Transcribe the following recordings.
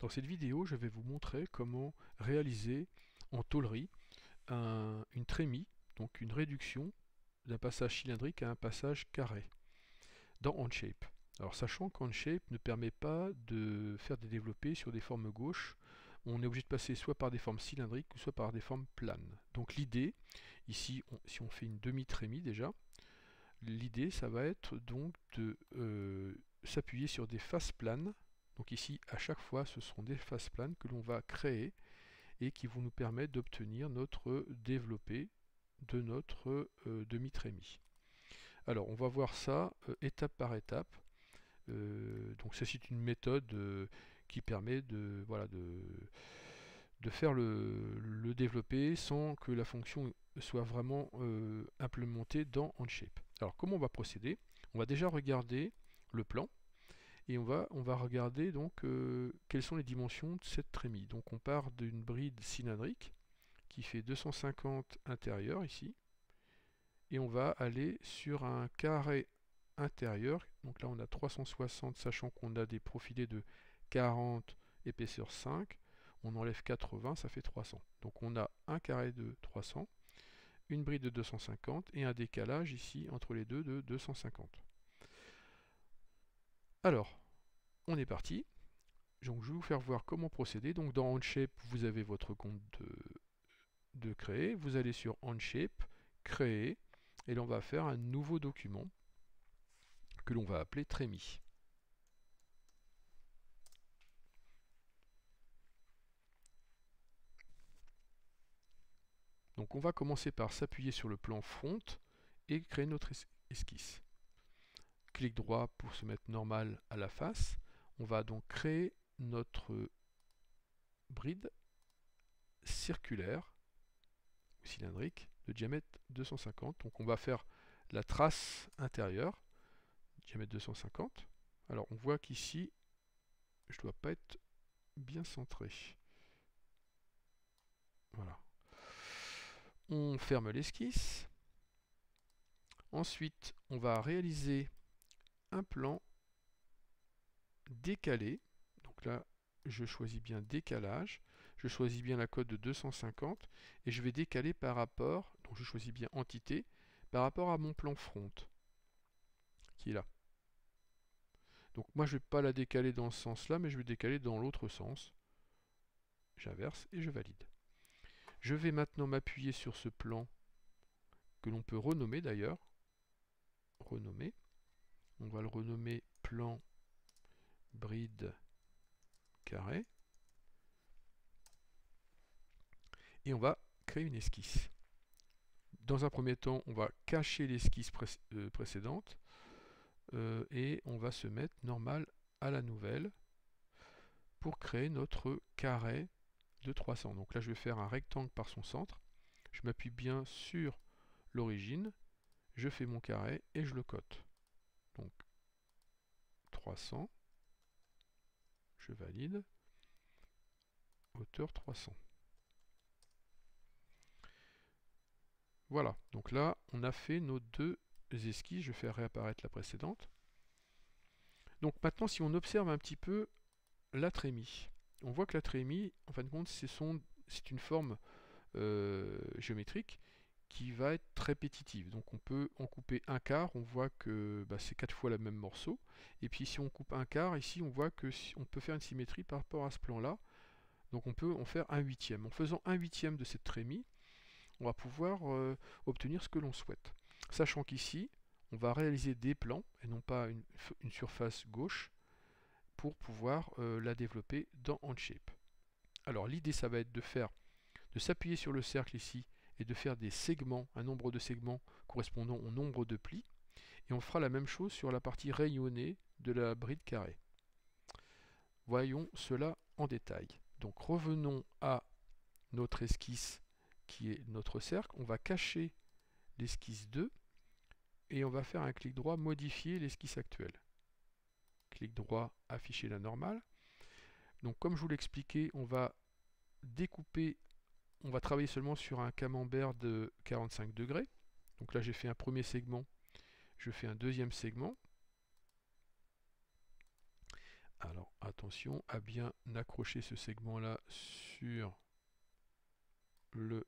Dans cette vidéo, je vais vous montrer comment réaliser en tôlerie une trémie, donc une réduction d'un passage cylindrique à un passage carré dans Onshape. Alors sachant qu'Onshape ne permet pas de faire des développés sur des formes gauches, on est obligé de passer soit par des formes cylindriques ou soit par des formes planes. Donc l'idée, ici si on fait une demi-trémie déjà, l'idée ça va être donc de s'appuyer sur des faces planes. Donc ici, à chaque fois, ce sont des faces planes que l'on va créer et qui vont nous permettre d'obtenir notre développé de notre demi-trémie. Alors, on va voir ça étape par étape. Donc, ça, c'est une méthode qui permet voilà, de faire le développé sans que la fonction soit vraiment implémentée dans Onshape. Alors, comment on va procéder? On va déjà regarder le plan. Et on va regarder donc quelles sont les dimensions de cette trémie. Donc on part d'une bride cylindrique qui fait 250 intérieur ici. Et on va aller sur un carré intérieur. Donc là on a 360, sachant qu'on a des profilés de 40, épaisseur 5. On enlève 80, ça fait 300. Donc on a un carré de 300, une bride de 250 et un décalage ici entre les deux de 250. Alors, on est parti. Donc je vais vous faire voir comment procéder. Donc dans Onshape, vous avez votre compte de créer. Vous allez sur Onshape, créer, et là on va faire un nouveau document que l'on va appeler trémie. Donc on va commencer par s'appuyer sur le plan front et créer notre esquisse. Clic droit pour se mettre normal à la face. On va donc créer notre bride circulaire ou cylindrique de diamètre 250. Donc on va faire la trace intérieure, diamètre 250. Alors on voit qu'ici, je ne dois pas être bien centré. Voilà. On ferme l'esquisse. Ensuite, on va réaliser un plan décalé. Donc là, je choisis bien décalage. Je choisis bien la cote de 250 et je vais décaler par rapport, donc je choisis bien entité, par rapport à mon plan front qui est là. Donc moi je ne vais pas la décaler dans ce sens-là, mais je vais décaler dans l'autre sens. J'inverse et je valide. Je vais maintenant m'appuyer sur ce plan que l'on peut renommer d'ailleurs. Renommer. On va le renommer plan bride carré. Et on va créer une esquisse. Dans un premier temps, on va cacher l'esquisse précédente et on va se mettre normal à la nouvelle pour créer notre carré de 300. Donc là, je vais faire un rectangle par son centre. Je m'appuie bien sur l'origine, je fais mon carré et je le cote. Donc 300, je valide, hauteur 300. Voilà, donc là, on a fait nos deux esquisses. Je vais faire réapparaître la précédente. Donc maintenant, si on observe un petit peu la trémie, on voit que la trémie, en fin de compte, c'est une forme géométrique qui va être répétitive. Donc on peut en couper un quart, on voit que c'est 4 fois le même morceau. Et puis si on coupe un quart, ici on voit que on peut faire une symétrie par rapport à ce plan-là. Donc on peut en faire un huitième. En faisant un huitième de cette trémie, on va pouvoir obtenir ce que l'on souhaite. Sachant qu'ici, on va réaliser des plans et non pas une surface gauche pour pouvoir la développer dans Onshape. Alors l'idée, ça va être de s'appuyer sur le cercle ici et de faire des segments, un nombre de segments correspondant au nombre de plis. Et on fera la même chose sur la partie rayonnée de la bride carrée. Voyons cela en détail. Donc revenons à notre esquisse qui est notre cercle. On va cacher l'esquisse 2 et on va faire un clic droit, modifier l'esquisse actuelle. Clic droit, afficher la normale. Donc comme je vous l'expliquais, on va découper, on va travailler seulement sur un camembert de 45 degrés. Donc là j'ai fait un premier segment, je fais un deuxième segment. Alors attention à bien accrocher ce segment-là sur le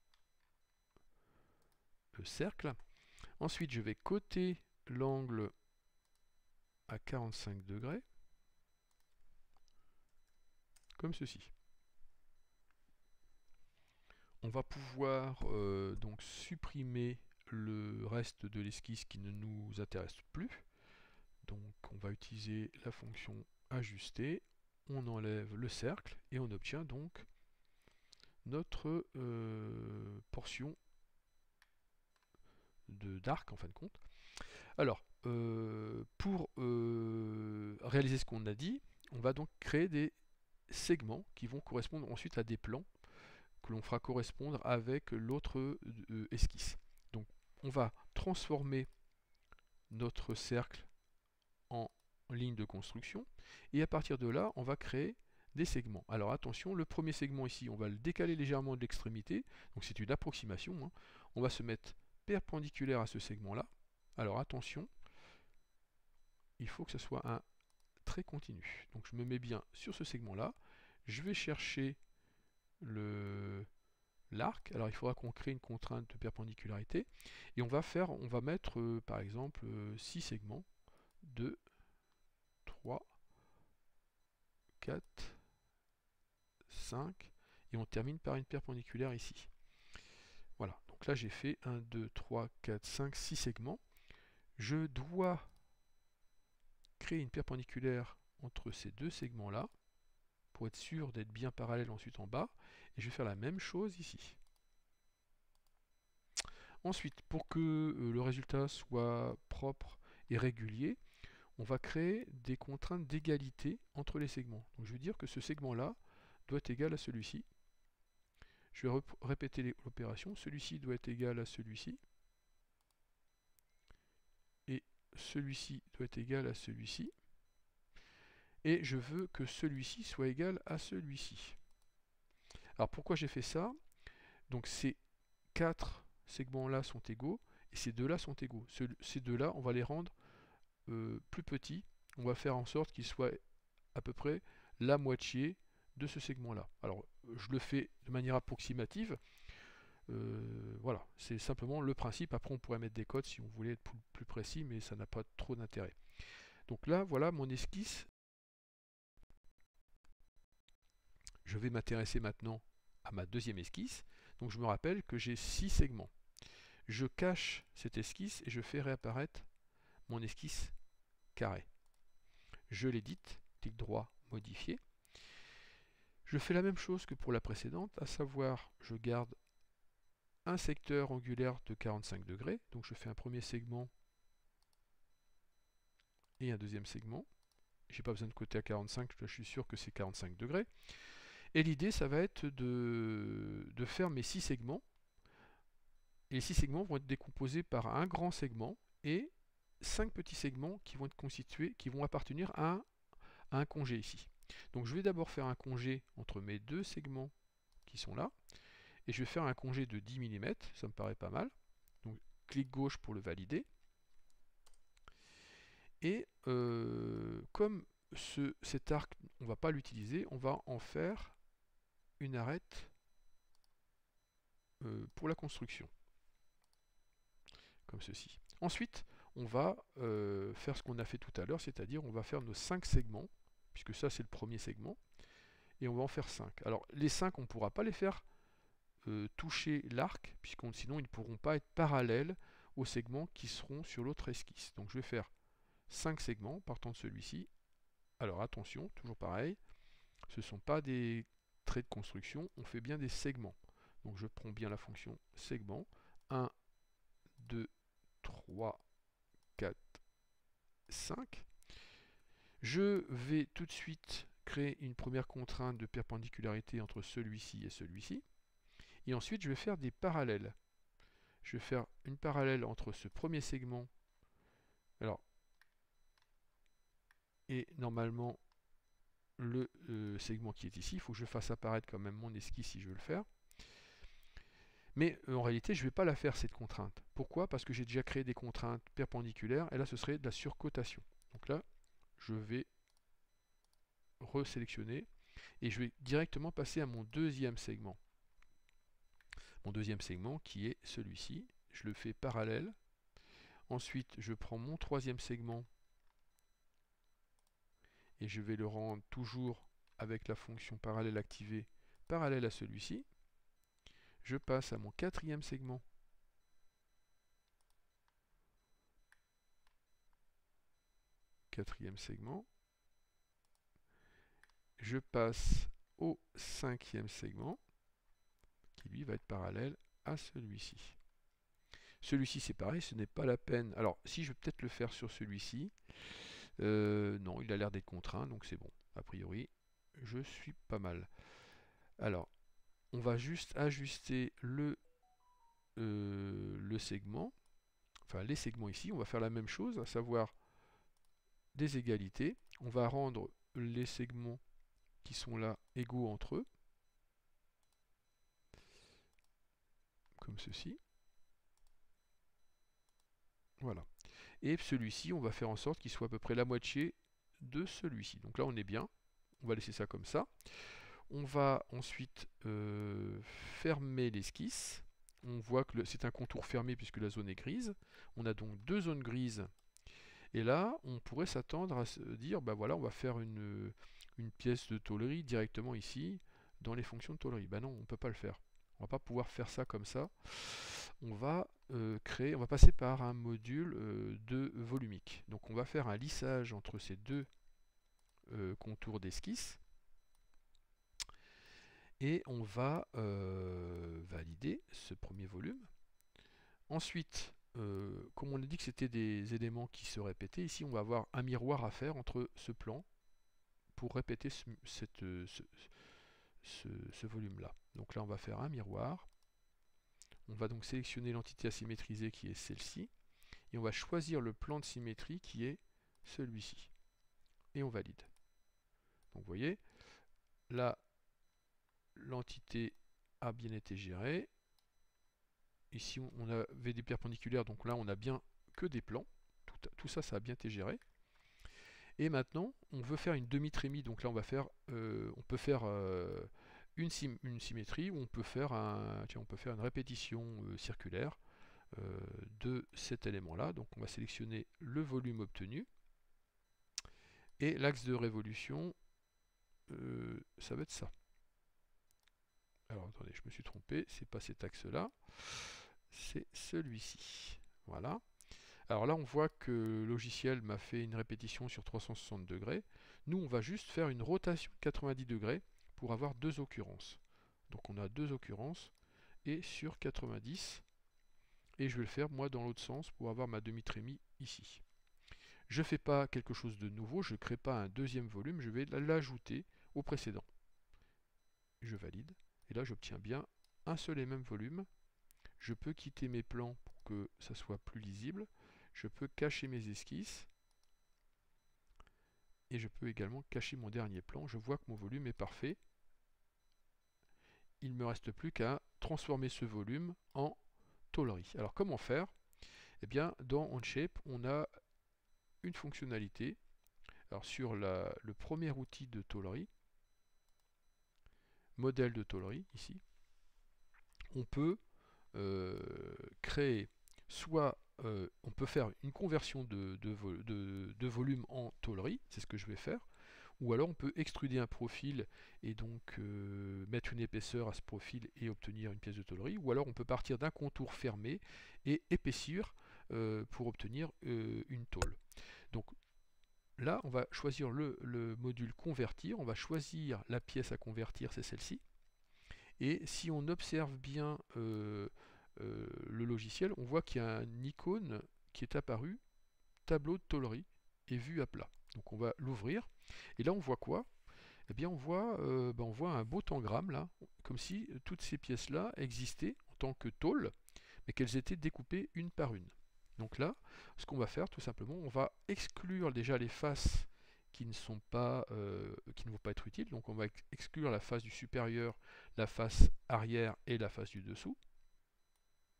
cercle. Ensuite, je vais coter l'angle à 45 degrés, comme ceci. On va pouvoir donc supprimer le reste de l'esquisse qui ne nous intéresse plus. Donc on va utiliser la fonction ajuster, on enlève le cercle et on obtient donc notre portion d'arc en fin de compte. Alors, pour réaliser ce qu'on a dit, on va donc créer des segments qui vont correspondre ensuite à des plans que l'on fera correspondre avec l'autre esquisse. Donc, on va transformer notre cercle en ligne de construction et à partir de là, on va créer des segments. Alors attention, le premier segment ici, on va le décaler légèrement de l'extrémité, donc c'est une approximation, hein. On va se mettre perpendiculaire à ce segment-là. Alors attention, il faut que ce soit un trait continu. Donc je me mets bien sur ce segment-là. Je vais chercher l'arc. Alors il faudra qu'on crée une contrainte de perpendicularité. Et on va mettre par exemple 6 segments. 2, 3, 4, 5. Et on termine par une perpendiculaire ici. Voilà, donc là j'ai fait 1, 2, 3, 4, 5, 6 segments. Je dois créer une perpendiculaire entre ces deux segments-là, pour être sûr d'être bien parallèle ensuite en bas, et je vais faire la même chose ici. Ensuite, pour que le résultat soit propre et régulier, on va créer des contraintes d'égalité entre les segments. Donc je veux dire que ce segment-là doit être égal à celui-ci. Je vais répéter l'opération. Celui-ci doit être égal à celui-ci. Et celui-ci doit être égal à celui-ci. Et je veux que celui-ci soit égal à celui-ci. Alors pourquoi j'ai fait ça? Donc ces 4 segments-là sont égaux, et ces deux-là sont égaux. Ces deux-là, on va les rendre plus petits. On va faire en sorte qu'ils soient à peu près la moitié de ce segment-là. Alors je le fais de manière approximative. Voilà, c'est simplement le principe. Après on pourrait mettre des codes si on voulait être plus précis, mais ça n'a pas trop d'intérêt. Donc là, voilà mon esquisse. Je vais m'intéresser maintenant à ma deuxième esquisse. Donc je me rappelle que j'ai 6 segments. Je cache cette esquisse et je fais réapparaître mon esquisse carré. Je l'édite, clic droit, modifier. Je fais la même chose que pour la précédente, à savoir je garde un secteur angulaire de 45 degrés. Donc je fais un premier segment et un deuxième segment. Je n'ai pas besoin de côté à 45, je suis sûr que c'est 45 degrés. Et l'idée, ça va être de faire mes 6 segments. Et les 6 segments vont être décomposés par un grand segment et 5 petits segments qui vont être constitués, qui vont appartenir à un congé ici. Donc je vais d'abord faire un congé entre mes deux segments qui sont là. Et je vais faire un congé de 10 mm, ça me paraît pas mal. Donc clic gauche pour le valider. Et comme cet arc, on ne va pas l'utiliser, on va en faire une arête pour la construction. Comme ceci. Ensuite, on va faire ce qu'on a fait tout à l'heure, c'est-à-dire on va faire nos 5 segments, puisque ça c'est le premier segment, et on va en faire 5. Alors les 5, on ne pourra pas les faire toucher l'arc, puisque sinon ils ne pourront pas être parallèles aux segments qui seront sur l'autre esquisse. Donc je vais faire 5 segments partant de celui-ci. Alors attention, toujours pareil, ce ne sont pas des traits de construction, on fait bien des segments. Donc je prends bien la fonction segment. 1, 2, 3, 4, 5. Je vais tout de suite créer une première contrainte de perpendicularité entre celui-ci et celui-ci. Et ensuite, je vais faire des parallèles. Je vais faire une parallèle entre ce premier segment. Alors, et normalement, le segment qui est ici, il faut que je fasse apparaître quand même mon esquisse si je veux le faire. Mais en réalité, je ne vais pas la faire cette contrainte. Pourquoi? Parce que j'ai déjà créé des contraintes perpendiculaires, et là ce serait de la surcotation. Donc là, je vais resélectionner et je vais directement passer à mon deuxième segment. Mon deuxième segment qui est celui-ci, je le fais parallèle. Ensuite, je prends mon troisième segment et je vais le rendre toujours avec la fonction parallèle activée, parallèle à celui-ci. Je passe à mon quatrième segment. Quatrième segment. Je passe au cinquième segment, qui lui va être parallèle à celui-ci. Celui-ci c'est pareil, ce n'est pas la peine. Alors si je vais peut-être le faire sur celui-ci, non, il a l'air d'être contraint, donc c'est bon. A priori, je suis pas mal. Alors, on va juste ajuster le segment, enfin les segments ici. On va faire la même chose, à savoir des égalités. On va rendre les segments qui sont là égaux entre eux, comme ceci. Voilà. Et celui-ci, on va faire en sorte qu'il soit à peu près la moitié de celui-ci. Donc là, on est bien. On va laisser ça comme ça. On va ensuite fermer l'esquisse. On voit que c'est un contour fermé puisque la zone est grise. On a donc deux zones grises. Et là, on pourrait s'attendre à se dire, bah voilà, on va faire une pièce de tôlerie directement ici, dans les fonctions de tôlerie. Ben non, on ne peut pas le faire. On ne va pas pouvoir faire ça comme ça. On va on va passer par un module de volumique. Donc on va faire un lissage entre ces deux contours d'esquisse. Et on va valider ce premier volume. Ensuite, comme on a dit que c'était des éléments qui se répétaient, ici on va avoir un miroir à faire entre ce plan pour répéter ce volume-là. Donc là on va faire un miroir. On va donc sélectionner l'entité asymétrisée qui est celle-ci. Et on va choisir le plan de symétrie qui est celui-ci. Et on valide. Donc vous voyez, là l'entité a bien été gérée. Ici on avait des perpendiculaires, donc là on a bien que des plans. Tout ça, ça a bien été géré. Et maintenant, on veut faire une demi-trémie. Donc là on va faire, on peut faire une symétrie, ou on peut faire une répétition circulaire de cet élément-là. Donc on va sélectionner le volume obtenu. Et l'axe de révolution, ça va être ça. Alors attendez, je me suis trompé, c'est pas cet axe-là, c'est celui-ci. Voilà. Alors là, on voit que le logiciel m'a fait une répétition sur 360 degrés. Nous, on va juste faire une rotation de 90 degrés pour avoir deux occurrences. Donc on a deux occurrences et sur 90. Et je vais le faire moi dans l'autre sens pour avoir ma demi-trémie ici. Je ne fais pas quelque chose de nouveau, je ne crée pas un deuxième volume, je vais l'ajouter au précédent. Je valide. Et là, j'obtiens bien un seul et même volume. Je peux quitter mes plans pour que ça soit plus lisible. Je peux cacher mes esquisses. Et je peux également cacher mon dernier plan. Je vois que mon volume est parfait. Il ne me reste plus qu'à transformer ce volume en tôlerie. Alors comment faire? Eh bien, dans Onshape, on a une fonctionnalité. Alors sur le premier outil de tôlerie, modèle de tôlerie, ici, on peut créer soit on peut faire une conversion de volume en tôlerie, c'est ce que je vais faire, ou alors on peut extruder un profil et donc mettre une épaisseur à ce profil et obtenir une pièce de tôlerie, ou alors on peut partir d'un contour fermé et épaissir pour obtenir une tôle. Donc là, on va choisir le module convertir, on va choisir la pièce à convertir, c'est celle-ci. Et si on observe bien le logiciel, on voit qu'il y a une icône qui est apparue, tableau de tôlerie et vue à plat. Donc on va l'ouvrir. Et là on voit quoi? Eh bien on voit un beau tangramme là, comme si toutes ces pièces-là existaient en tant que tôle, mais qu'elles étaient découpées une par une. Donc là, ce qu'on va faire tout simplement, on va exclure déjà les faces qui ne sont pas, qui ne vont pas être utiles. Donc on va exclure la face du supérieur, la face arrière et la face du dessous.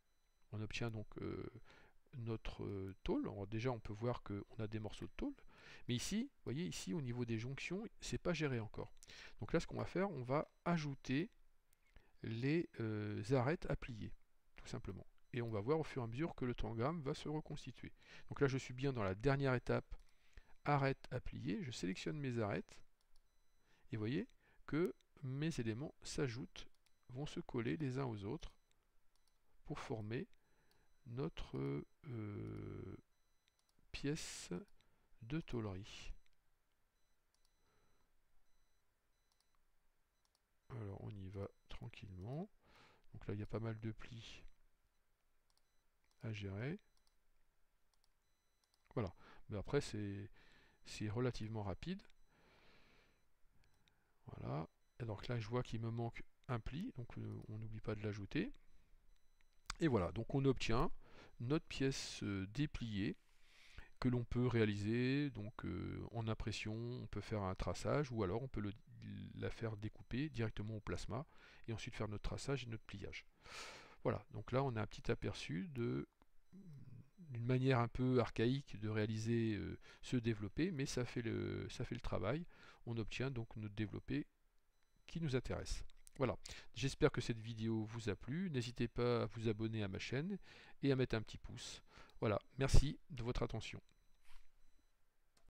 On obtient donc notre tôle. Alors déjà on peut voir qu'on a des morceaux de tôle. Mais ici, vous voyez, ici au niveau des jonctions, c'est pas géré encore. Donc là, ce qu'on va faire, on va ajouter les arêtes à plier, tout simplement. Et on va voir au fur et à mesure que le tangram va se reconstituer. Donc là, je suis bien dans la dernière étape, arête à plier. Je sélectionne mes arêtes. Et vous voyez que mes éléments s'ajoutent, vont se coller les uns aux autres pour former notre pièce de tôlerie. Alors on y va tranquillement. Donc là il y a pas mal de plis à gérer. Voilà. Mais après c'est relativement rapide. Voilà. Et donc là je vois qu'il me manque un pli, donc on n'oublie pas de l'ajouter. Et voilà, donc on obtient notre pièce dépliée que l'on peut réaliser donc en impression, on peut faire un traçage ou alors on peut la faire découper directement au plasma et ensuite faire notre traçage et notre pliage. Voilà, donc là on a un petit aperçu d'une manière un peu archaïque de réaliser ce développé, mais ça fait le travail. On obtient donc notre développé qui nous intéresse. Voilà, j'espère que cette vidéo vous a plu. N'hésitez pas à vous abonner à ma chaîne et à mettre un petit pouce. Voilà, merci de votre attention.